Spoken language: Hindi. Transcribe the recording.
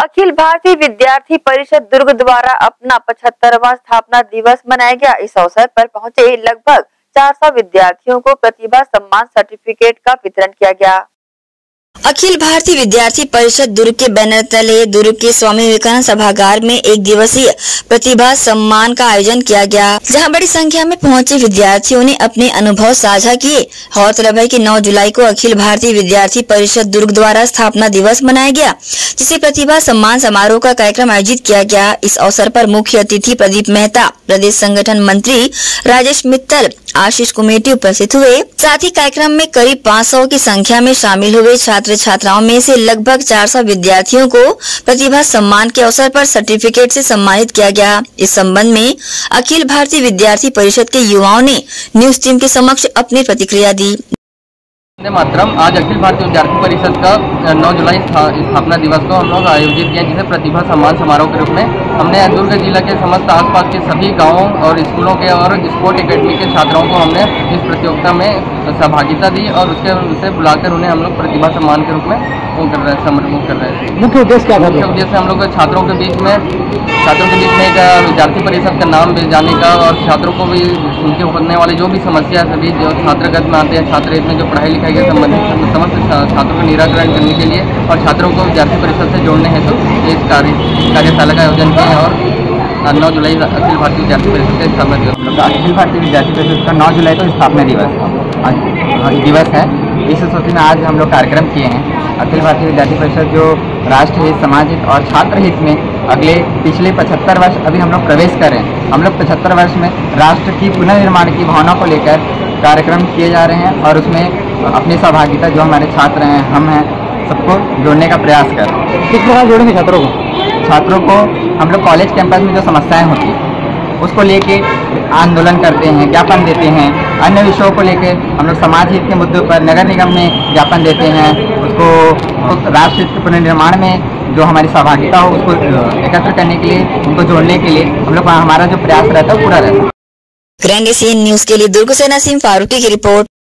अखिल भारतीय विद्यार्थी परिषद दुर्ग द्वारा अपना 75वां स्थापना दिवस मनाया गया। इस अवसर पर पहुंचे लगभग 400 विद्यार्थियों को प्रतिभा सम्मान सर्टिफिकेट का वितरण किया गया। अखिल भारतीय विद्यार्थी परिषद दुर्ग के बैनर तले दुर्ग के स्वामी विवेकानंद सभागार में एक दिवसीय प्रतिभा सम्मान का आयोजन किया गया, जहां बड़ी संख्या में पहुंचे विद्यार्थियों ने अपने अनुभव साझा किए। गौरतलब है कि 9 जुलाई को अखिल भारतीय विद्यार्थी परिषद दुर्ग द्वारा स्थापना दिवस मनाया गया, जिसे प्रतिभा सम्मान समारोह का कार्यक्रम आयोजित किया गया। इस अवसर पर मुख्य अतिथि प्रदीप मेहता, प्रदेश संगठन मंत्री राजेश मित्तल, आशीष कुमेटी उपस्थित हुए। साथ ही कार्यक्रम में करीब 500 की संख्या में शामिल हुए छात्र छात्राओं में से लगभग 400 विद्यार्थियों को प्रतिभा सम्मान के अवसर पर सर्टिफिकेट से सम्मानित किया गया। इस संबंध में अखिल भारतीय विद्यार्थी परिषद के युवाओं ने न्यूज टीम के समक्ष अपनी प्रतिक्रिया दी। मातरम आज अखिल भारतीय विद्यार्थी परिषद का 9 जुलाई स्थापना दिवस को हम लोग आयोजित किया, जिसे प्रतिभा सम्मान समारोह के रूप में हमने दुर्ग जिला के समस्त आसपास के सभी गांवों और स्कूलों के और स्पोर्ट एकेडमी के छात्रों को हमने इस प्रतियोगिता में सहभागिता दी और उसे बुलाकर उन्हें हम लोग प्रतिभा सम्मान के रूप में समर्पित कर रहे थे। मुख्य उद्देश्य क्या था? मुख्य उद्देश्य हम लोग छात्रों के बीच में एक विद्यार्थी परिषद का नाम जाने का और छात्रों को भी उनके होने वाले जो भी समस्या सभी जो छात्रगत में आते हैं, छात्र हित में जो पढ़ाई लिखाई के संबंधित समस्त छात्रों का निराकरण करने के लिए और छात्रों को विद्यार्थी परिषद से जोड़ने हेतु इस कार्यशाला का आयोजन किया और 9 जुलाई अखिल भारतीय विद्यार्थी परिषद का स्थापना दिवस। अखिल भारतीय विद्यार्थी परिषद का 9 जुलाई को स्थापना दिवस है। इस स्थिति में आज हम लोग कार्यक्रम किए हैं। अखिल भारतीय विद्यार्थी परिषद जो राष्ट्र हित, समाज हित और छात्र हित में पिछले 75 वर्ष अभी हम लोग प्रवेश कर रहे हैं। हम लोग 75 वर्ष में राष्ट्र की पुनर्निर्माण की भावना को लेकर कार्यक्रम किए जा रहे हैं और उसमें अपनी सहभागिता जो हमारे छात्र हैं, हम हैं, सबको जोड़ने का प्रयास कर रहे हैं। किस प्रकार जोड़ेंगे छात्रों को? हम लोग कॉलेज कैंपस में जो समस्याएं होती हैं उसको लेके आंदोलन करते हैं, ज्ञापन देते हैं। अन्य विषयों को लेके हम लोग समाज हित के मुद्दों पर नगर निगम में ज्ञापन देते हैं। उसको राष्ट्र हित के पुनर्निर्माण में जो हमारी सहभागिता हो उसको एकत्र करने के लिए, उनको जोड़ने के लिए हम लोग हमारा जो प्रयास रहता है पूरा रहता है। ग्रैंड एशियन न्यूज के लिए दुर्ग से नसीम फारूकी की रिपोर्ट।